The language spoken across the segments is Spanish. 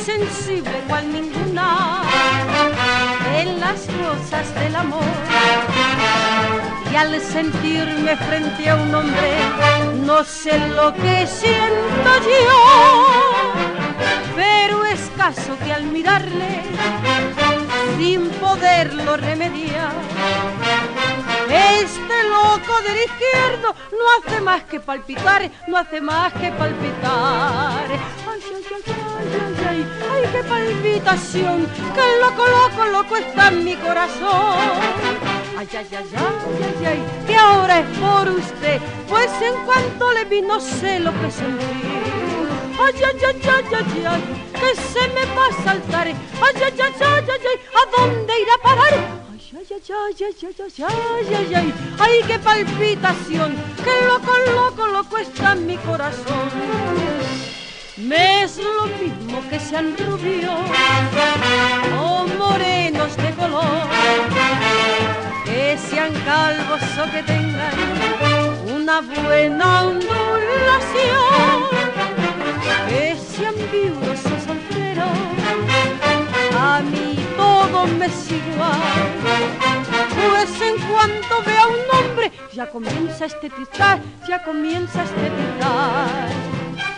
sensible cual ninguna en las cosas del amor. Y al sentirme frente a un hombre, no sé lo que siento yo, pero es caso que al mirarle, sin poderlo remediar, este loco del izquierdo no hace más que palpitar, no hace más que palpitar. Ay, ay, ay, ay, ay, ay, qué palpitación, que loco está en mi corazón. Ay, ay, ay, ay, ay, ay, que ahora es por usted, pues en cuanto le vi no sé lo que sentí. Ay, ay, ay, ay, ay, ay, que se me va a saltar. Ay, ay, ay, ay, ay, ay, ¿a dónde irá a parar? Ay, ay, ay, ay, ay, ay, ay, ay, ay, ay, qué palpitación, que loco está en mi corazón. Me es lo mismo que sean rubios o morenos de color, que sean calvos o que tengan una buena ondulación, que sean viudos o solteros, a mí todo me es igual, pues en cuanto vea a un hombre ya comienza a estetizar, ya comienza a estetizar.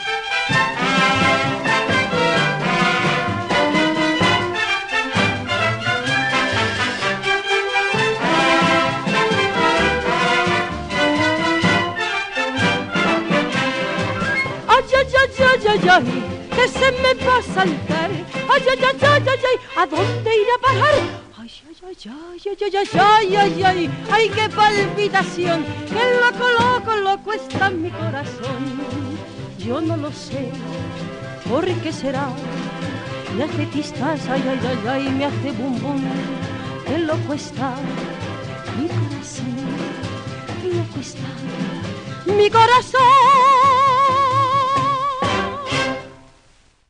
Ay, ay, ay, que se me va a saltar. Ay, ay, ay, ay, ay, ay, ¿a dónde irá a parar? Ay, ay, ay, ay, ay, ay, ay, ay, ay, ay, qué palpitación, que loco está en mi corazón. Yo no lo sé, ¿por qué será? Me hace tistas, ay, ay, ay, ay, me hace bum bum, que loco está mi corazón, que loco está mi corazón.